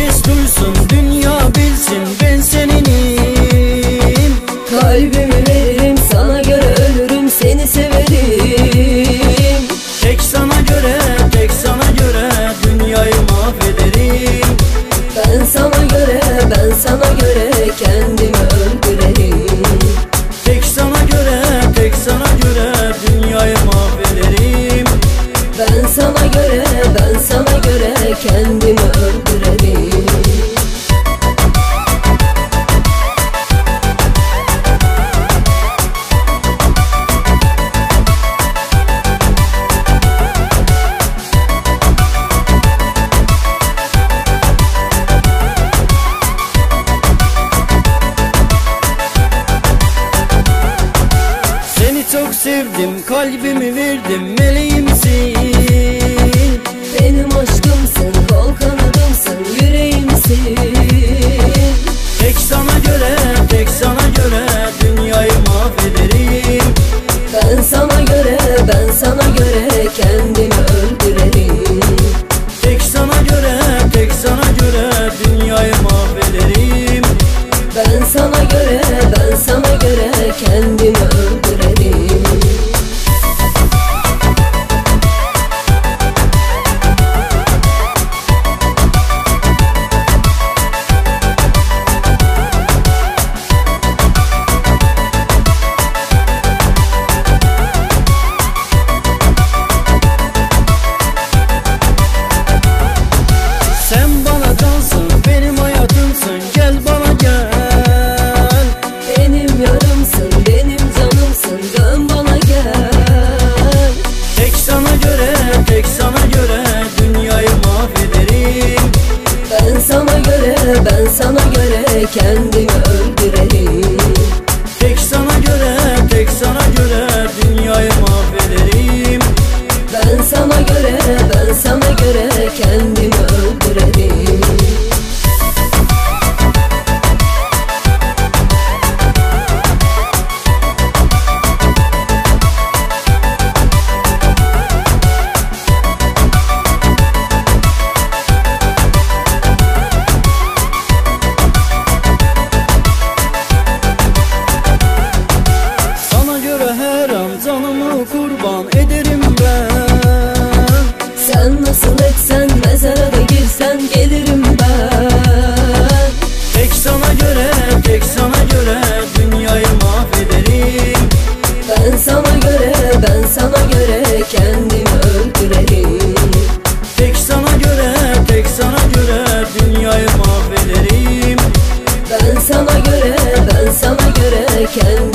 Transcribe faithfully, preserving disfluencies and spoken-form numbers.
Herkes duysun, dünya bilsin, ben seninim. Kalbimi veririm, sana göre ölürüm, seni severim. Tek sana göre, tek sana göre dünyayı mahvederim. Ben sana göre, ben sana göre kendimi öldürelim. Tek sana göre, tek sana göre dünyayı mahvederim. Ben sana göre, ben sana göre kendimi öldürelim. Seni çok sevdim, kalbimi verdim, meleğimsin. Benim aşkımsın, kol kanadımsın, yüreğimsin. Tek sana göre, tek sana göre dünyayı mahvederim. Ben sana göre, ben sana göre kendimi öldürelim. Tek sana göre, tek sana göre dünyayı mahvederim. Ben sana göre, ben sana göre kendimi öldürelim. Sen bana cansın, benim hayatımsın, gel bana gel. Benim yarımsın, benim canımsın, dön bana gel. Tek sana göre, tek sana göre dünyayı mahvederim. Ben sana göre, ben sana göre kendimi öldürelim. Tek sana göre, tek sana göre dünyayı mahvederim. Ben sana göre, ben sana göre kendimi öldürelim. Sana göre her an canımı kurban ederim ben. Sen nasıl etsen, mezara da girsen gelirim ben. Tek sana göre, tek sana göre dünyayı mahvederim. Ben sana göre, ben sana göre kendimi öldürelim. Tek sana göre, tek sana göre dünyayı mahvederim. Ben sana göre, ben sana göre kendimi